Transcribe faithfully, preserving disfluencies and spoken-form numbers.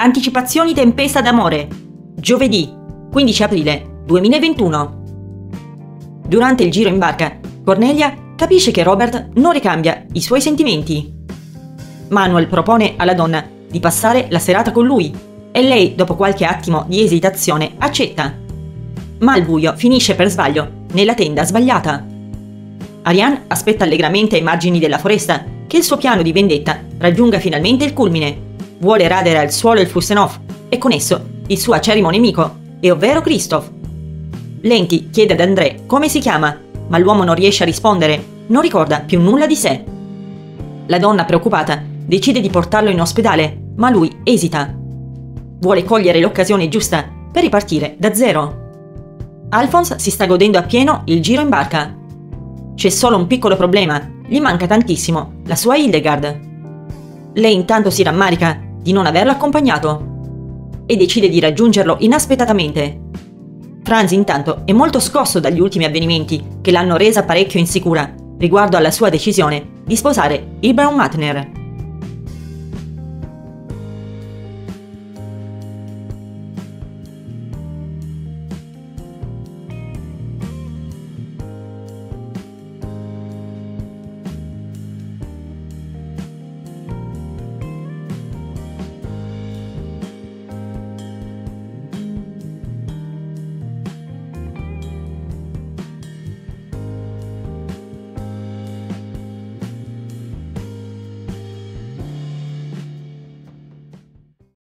Anticipazioni Tempesta d'amore. Giovedì, quindici aprile duemilaventuno. Durante il giro in barca, Cornelia capisce che Robert non ricambia i suoi sentimenti. Manuel propone alla donna di passare la serata con lui e lei, dopo qualche attimo di esitazione, accetta. Ma al buio finisce per sbaglio nella tenda sbagliata. Ariane aspetta allegramente ai margini della foresta che il suo piano di vendetta raggiunga finalmente il culmine. Vuole radere al suolo il Furstenhof e con esso il suo acerrimo nemico, e ovvero Christoph. Lenti chiede ad André come si chiama, ma l'uomo non riesce a rispondere, non ricorda più nulla di sé. La donna, preoccupata, decide di portarlo in ospedale, ma lui esita. Vuole cogliere l'occasione giusta per ripartire da zero. Alphonse si sta godendo appieno il giro in barca. C'è solo un piccolo problema, gli manca tantissimo la sua Hildegard. Lei intanto si rammarica di non averlo accompagnato e decide di raggiungerlo inaspettatamente. Franz intanto è molto scosso dagli ultimi avvenimenti che l'hanno resa parecchio insicura riguardo alla sua decisione di sposare il Braunmatner.